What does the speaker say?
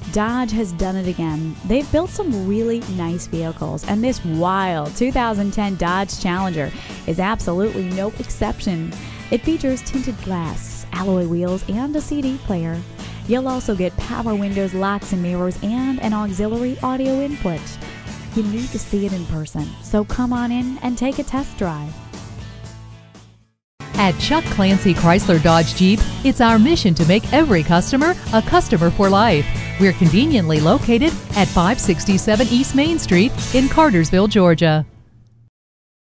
Dodge has done it again. They've built some really nice vehicles, and this wild 2010 Dodge Challenger is absolutely no exception. It features tinted glass, alloy wheels, and a CD player. You'll also get power windows, locks and mirrors, and an auxiliary audio input. You need to see it in person, so come on in and take a test drive. At Chuck Clancy Chrysler Dodge Jeep, it's our mission to make every customer a customer for life. We're conveniently located at 567 East Main Street in Cartersville, Georgia.